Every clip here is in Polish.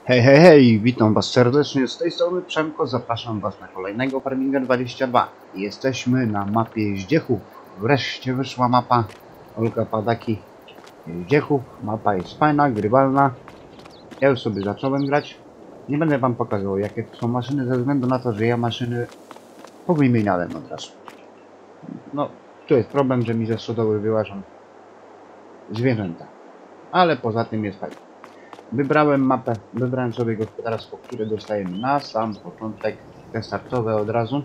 Hej, hej, hej, witam was serdecznie, z tej strony Przemko, zapraszam was na kolejnego Farminga 22. Jesteśmy na mapie Zdziechów, wreszcie wyszła mapa Olga Padaki Zdziechów. Mapa jest fajna, grywalna, ja już sobie zacząłem grać. Nie będę wam pokazywał jakie to są maszyny, ze względu na to, że ja maszyny powymieniałem od razu. No, tu jest problem, że mi ze stodoły wyłażą zwierzęta, ale poza tym jest fajnie. Wybrałem sobie gospodarstwo, które dostajemy na sam początek, te startowe od razu.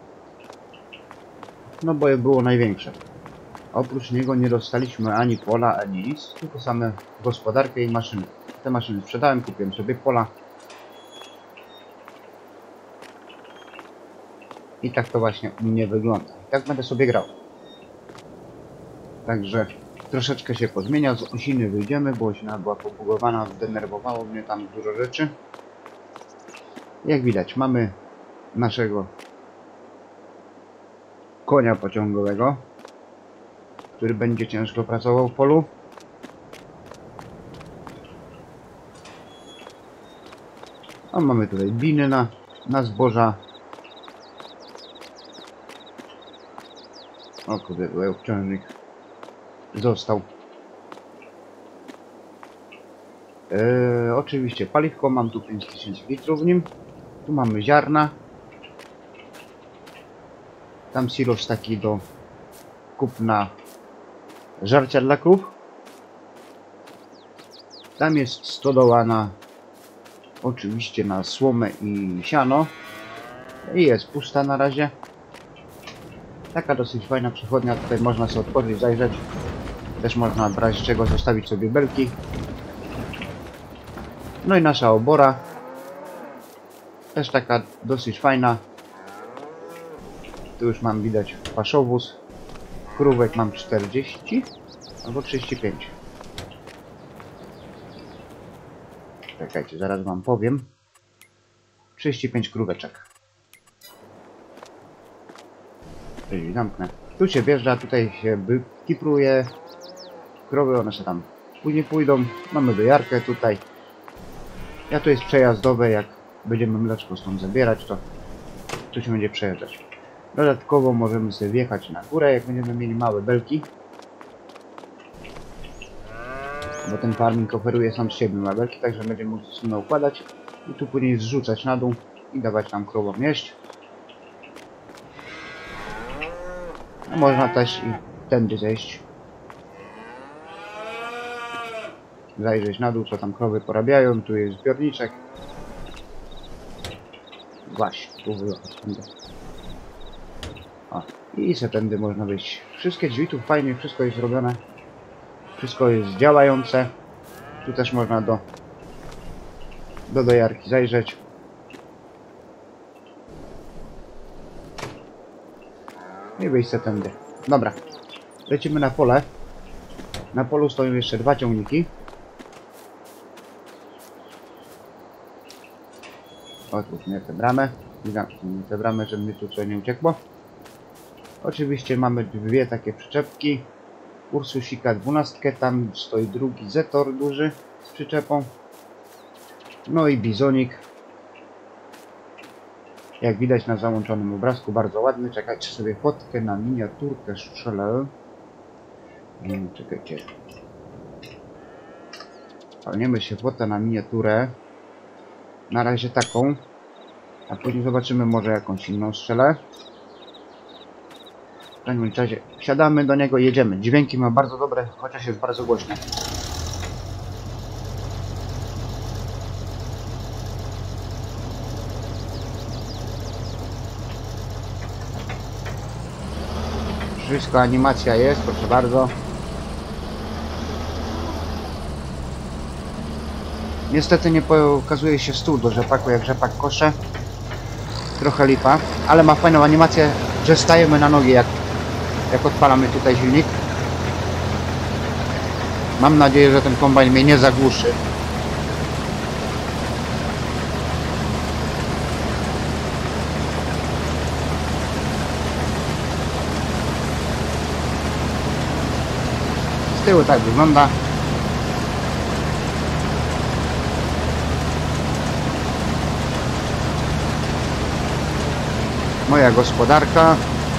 No bo je było największe. Oprócz niego nie dostaliśmy ani pola, ani nic, tylko same gospodarkę i maszyny. Te maszyny sprzedałem, kupiłem sobie pola. I tak to właśnie u mnie wygląda. I tak będę sobie grał. Także troszeczkę się pozmienia, z Osiny wyjdziemy, bo Osina była pobugowana, zdenerwowało mnie tam dużo rzeczy. Jak widać, mamy naszego konia pociągowego, który będzie ciężko pracował w polu. A mamy tutaj biny na zboża. O kurde, obciążnik został. Oczywiście paliwko, mam tu 5000 litrów w nim. Tu mamy ziarna. Tam silos taki do kupna żarcia dla krów. Tam jest stodoła oczywiście na słomę i siano. I jest pusta na razie. Taka dosyć fajna przechodnia, tutaj można sobie otworzyć, zajrzeć. Też można w razie czego zostawić sobie belki. No i nasza obora. Też taka dosyć fajna. Tu już mam widać paszowóz. Krówek mam 40 albo 35. Czekajcie, zaraz wam powiem. 35 króweczek. Czyli zamknę. Tu się wjeżdża, tutaj się kipruje. Krowy, one się tam później pójdą. Mamy dojarkę tutaj. Ja tu jest przejazdowe, jak będziemy mleczko stąd zabierać, to tu się będzie przejeżdżać. Dodatkowo możemy sobie wjechać na górę, jak będziemy mieli małe belki. Bo ten farming oferuje sam z siebie małe belki, także będziemy mogli sobie układać. I tu później zrzucać na dół i dawać tam krowom jeść. A można też i tędy zejść. Zajrzeć na dół, co tam krowy porabiają. Tu jest zbiorniczek. Właśnie, tu wyjechać. O, i se tędy można wyjść. Wszystkie drzwi tu fajnie, wszystko jest robione. Wszystko jest działające. Tu też można do dojarki zajrzeć. I wyjść se tędy. Dobra, lecimy na pole. Na polu stoją jeszcze dwa ciągniki. Otwórzmy tę bramę. Zamknijmy tę bramę, żeby mi tu coś nie uciekło. Oczywiście mamy dwie takie przyczepki. Ursusika 12, tam stoi drugi Zetor duży z przyczepą. No i bizonik. Jak widać na załączonym obrazku, bardzo ładny. Czekajcie, sobie fotkę na miniaturkę strzelę. Czekajcie. Palniemy się fotę na miniaturę. Na razie taką. A później zobaczymy, może jakąś inną strzelę. W każdym razie wsiadamy do niego i jedziemy. Dźwięki ma bardzo dobre, chociaż jest bardzo głośny. Wszystko animacja jest, proszę bardzo. Niestety nie pokazuje się stół do rzepaku, jak rzepak kosze. Trochę lipa, ale ma fajną animację, że stajemy na nogi, jak odpalamy tutaj silnik. Mam nadzieję, że ten kombajn mnie nie zagłuszy. Z tyłu tak wygląda. Moja gospodarka.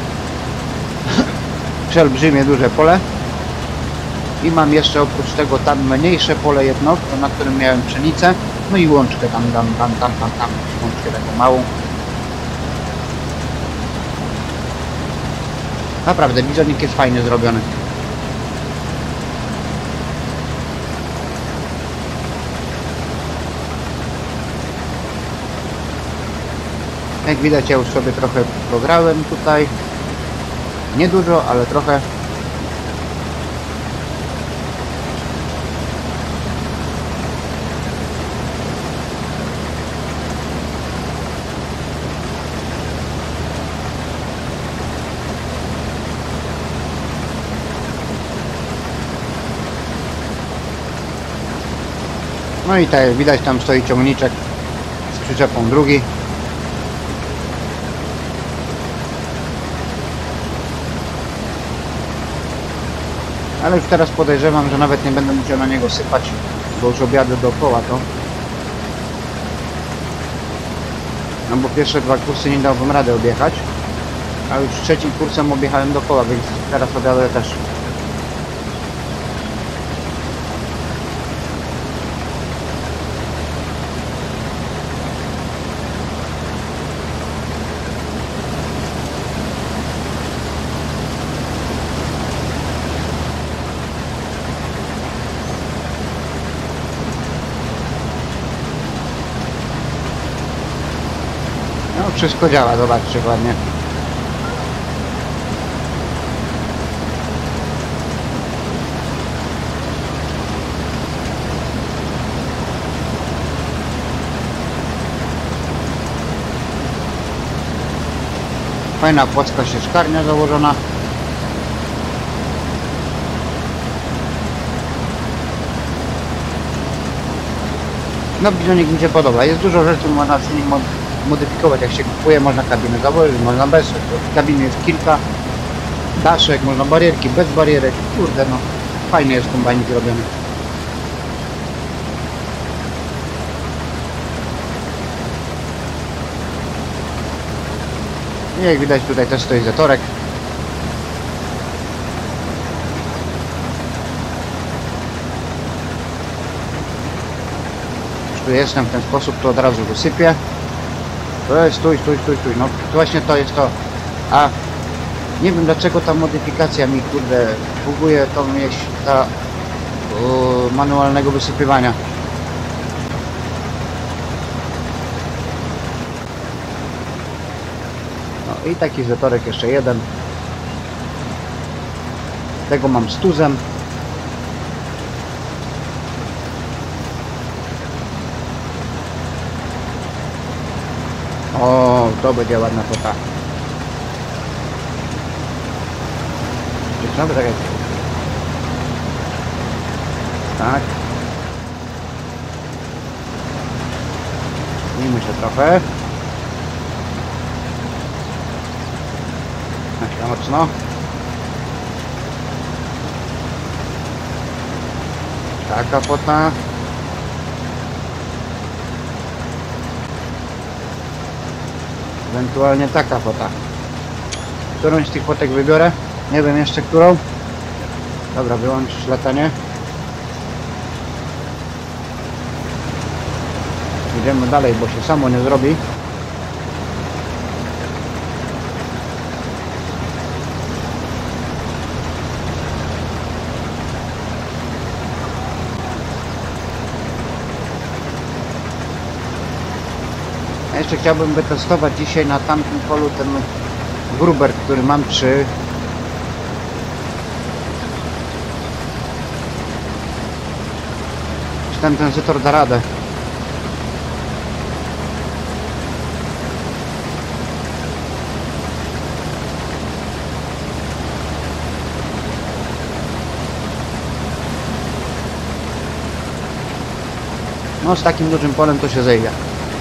Przeolbrzymie duże pole. I mam jeszcze oprócz tego tam mniejsze pole jedno, na którym miałem pszenicę. No i łączkę tam, łączkę taką małą. Naprawdę, bizonik jest fajnie zrobiony. Jak widać, ja już sobie trochę pograłem tutaj. Nie dużo, ale trochę. No i tak jak widać, tam stoi ciągniczek z przyczepą drugi. Ale już teraz podejrzewam, że nawet nie będę musiał na niego sypać, bo już objadę dookoła to. No bo pierwsze dwa kursy nie dałbym rady objechać, a już trzecim kursem objechałem dookoła, więc teraz objadę też. No wszystko działa, zobaczcie ładnie. Fajna płocka sieczkarnia założona. No bizonik mi się podoba. Jest dużo rzeczy, można przy nim modyfikować. Jak się kupuje, można kabinę założyć, można bez. Kabiny jest kilka. Daszek, można barierki, bez barierek. Kurde no, fajnie jest kombajnik zrobiony. I jak widać, tutaj też stoi zatorek. Już tu jestem w ten sposób, to od razu wysypię. Stój. No właśnie to jest to. A nie wiem dlaczego ta modyfikacja mi kurde buguje tą myśl ta manualnego wysypywania. No i taki zatorek jeszcze jeden. Tego mam z tuzem. O, to będzie ładna fota. Znowu tak jak... Tak. Zmienimy się trochę. Tak mocno. Taka fota. Ewentualnie taka fota. Którąś z tych fotek wybiorę. Nie wiem jeszcze którą. Dobra, wyłączyć latanie. Idziemy dalej, bo się samo nie zrobi. Ja jeszcze chciałbym wytestować dzisiaj na tamtym polu ten gruber, który mam czy ten tranzytor da radę. No z takim dużym polem to się zejdzie.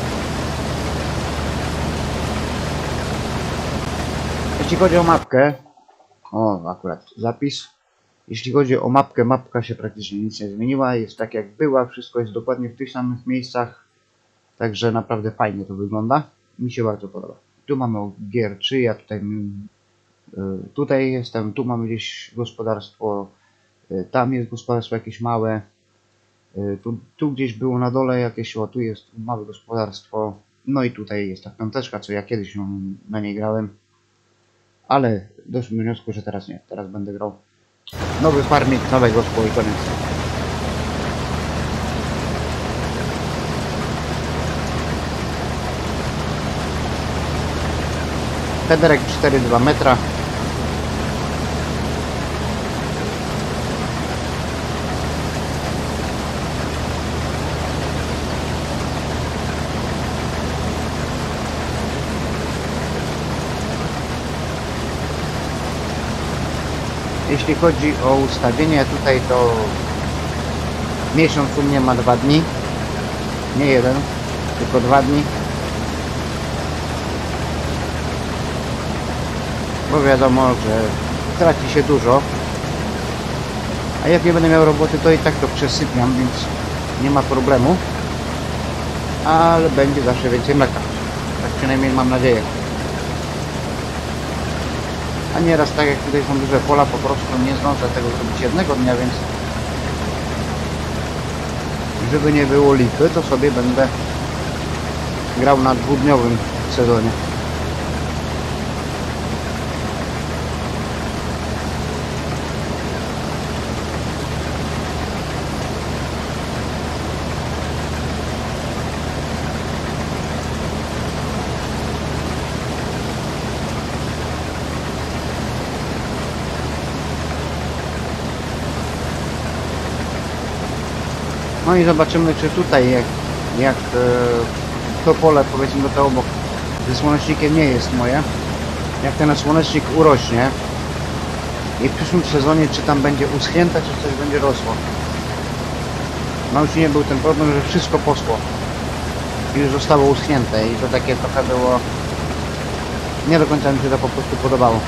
Jeśli chodzi o mapkę, o akurat zapis. Jeśli chodzi o mapkę, mapka się praktycznie nic nie zmieniła, jest tak jak była, wszystko jest dokładnie w tych samych miejscach, także naprawdę fajnie to wygląda, mi się bardzo podoba. Tu mamy Gierczy, ja tutaj, tutaj jestem, tu mamy gdzieś gospodarstwo, tam jest gospodarstwo jakieś małe, tu gdzieś było na dole jakieś, o tu jest małe gospodarstwo, no i tutaj jest ta piąteczka, co ja kiedyś na niej grałem, ale doszłem do wniosku, że teraz nie, teraz będę grał nowy farming, nowe gospo i koniec. Federek 4,2 metra. Jeśli chodzi o ustawienie tutaj, to miesiąc u mnie ma 2 dni, nie jeden, tylko 2 dni. Bo wiadomo, że traci się dużo, a jak nie będę miał roboty, to i tak to przesypiam, więc nie ma problemu, ale będzie zawsze więcej mleka, tak przynajmniej mam nadzieję. A nieraz tak jak tutaj są duże pola, po prostu nie zdążę tego zrobić jednego dnia, więc żeby nie było lipy, to sobie będę grał na 2-dniowym sezonie. No i zobaczymy, czy tutaj jak to pole, powiedzmy to obok ze słonecznikiem nie jest moje, jak ten słonecznik urośnie i w przyszłym sezonie czy tam będzie uschnięte, czy coś będzie rosło. No już nie był ten problem, że wszystko poschło i już zostało uschnięte i to takie trochę było, nie do końca mi się to po prostu podobało.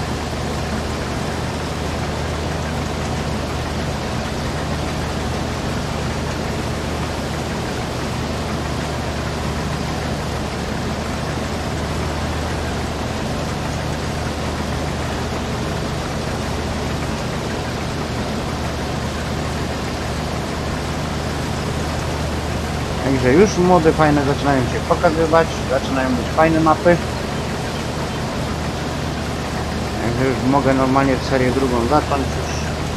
Także już mody fajne zaczynają się pokazywać, zaczynają być fajne mapy. Także już mogę normalnie serię drugą zacząć już.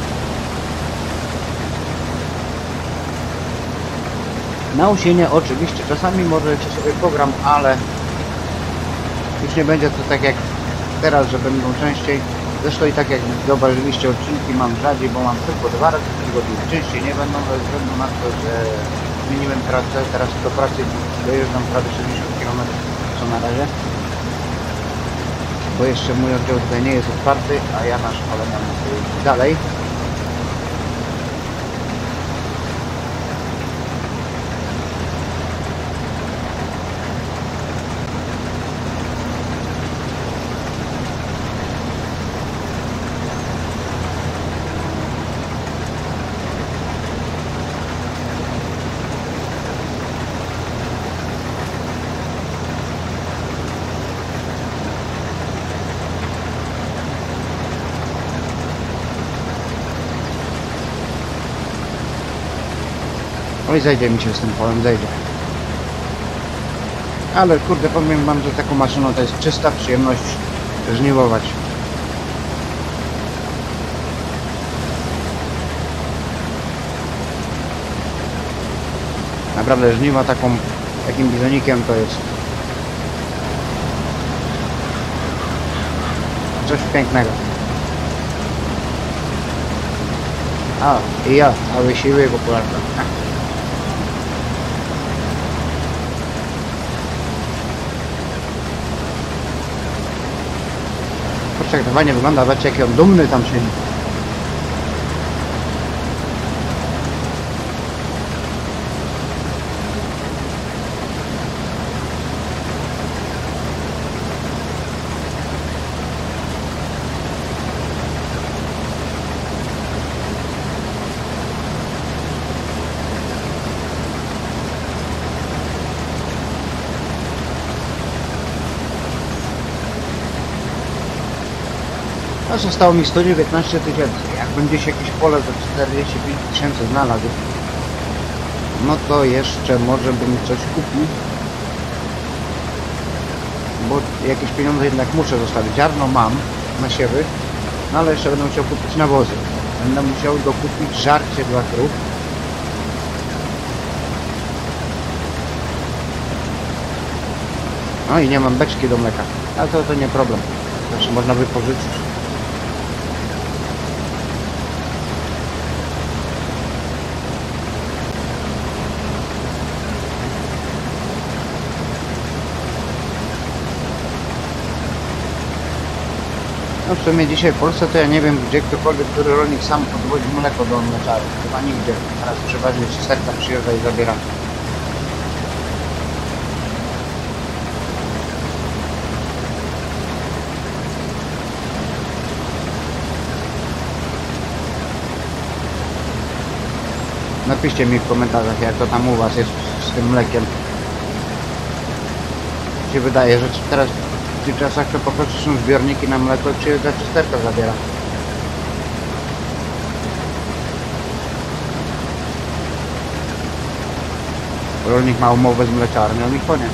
Na usienie oczywiście, czasami możecie sobie program, ale już nie będzie to tak jak teraz, że będą częściej. Zresztą i tak jak zauważyliście, odcinki mam rzadziej, bo mam tylko 2 razy w tygodniu. Częściej nie będą ze względu na to, że zmieniłem teraz do pracy, dojeżdżam prawie 60 km co na razie. Bo jeszcze mój oddział tutaj nie jest otwarty, a ja na szkolenia muszę iść dalej. Oj, zejdzie mi się z tym polem, zejdzie. Ale kurde, powiem wam, że taką maszyną to jest czysta przyjemność żniwować. Naprawdę żniwa takim bizonikiem to jest coś pięknego. A, i ja, cały siły popularny. Kurczę, jak to fajnie wygląda, zobaczcie jaki on dumny tam siedzi. No zostało mi 119 tysięcy. Jak będzie się jakieś pole za 45 tysięcy znalazł, no to jeszcze może bym coś kupił. Bo jakieś pieniądze jednak muszę zostawić. Ziarno mam na siewy, no ale jeszcze będę musiał kupić nawozy. Będę musiał dokupić żarcie dla krów. No i nie mam beczki do mleka. Ale to nie problem. Też można wypożyczyć. No w sumie dzisiaj w Polsce to ja nie wiem, gdzie ktokolwiek, który rolnik sam podwozi mleko do mleczarni. Chyba nigdzie. Teraz przeważnie cysterka przyjeżdża i zabiera. Napiszcie mi w komentarzach, jak to tam u was jest z tym mlekiem. Mi się wydaje, że teraz w tych czasach to po prostu są zbiorniki na mleko i przyjeżdża cysterka zabiera. Rolnik ma umowę z mleczarnią i koniec.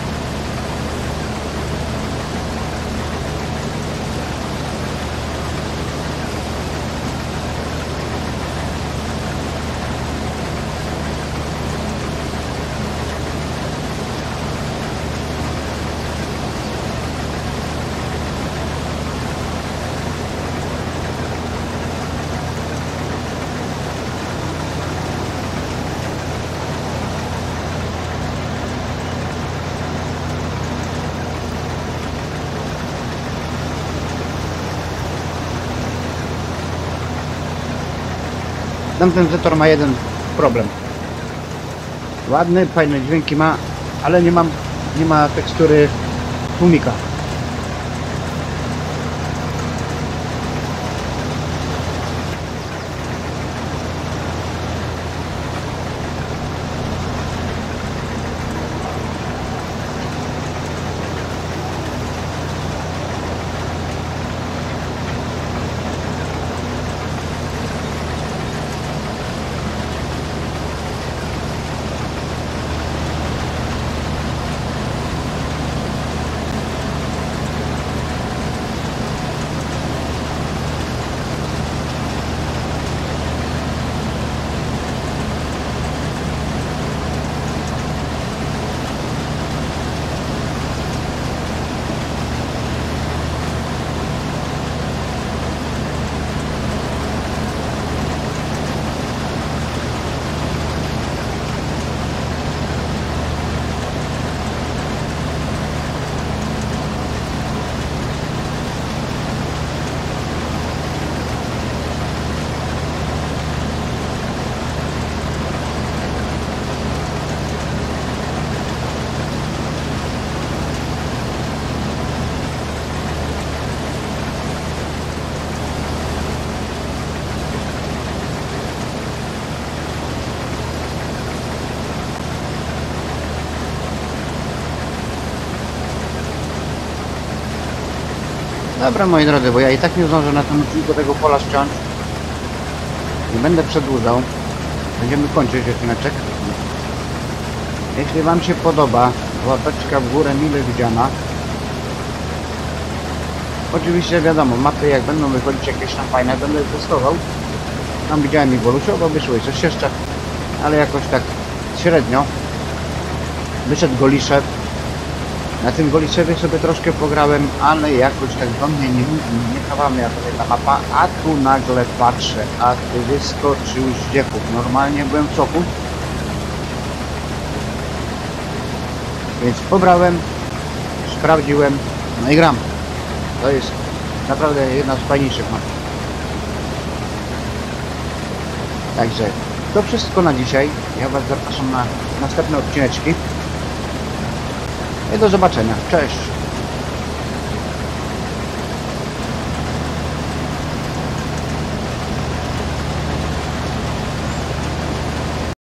Tamten Zetor ma jeden problem. Ładny, fajne dźwięki ma, ale nie ma tekstury tłumika. Dobra, moi drodzy, bo ja i tak nie zdążę na tym odcinku tego pola ściąć. Nie będę przedłużał. Będziemy kończyć odcineczek. Jeśli wam się podoba, łapeczka w górę mile widziana. Oczywiście wiadomo, mapy jak będą wychodzić jakieś tam fajne, będę testował. Tam widziałem i Borusiowo wyszło i coś jeszcze, ale jakoś tak średnio. Wyszedł Goliszew. Na tym Goliszewie sobie troszkę pograłem, ale jakoś tak do mnie nie chawała mnie ta mapa, a tu nagle patrzę, a tu wyskoczył Zdziechów. Normalnie byłem w szoku. Więc pobrałem, sprawdziłem, no i gram. To jest naprawdę jedna z fajniejszych map. Także to wszystko na dzisiaj. Ja was zapraszam na następne odcineczki. I do zobaczenia. Cześć!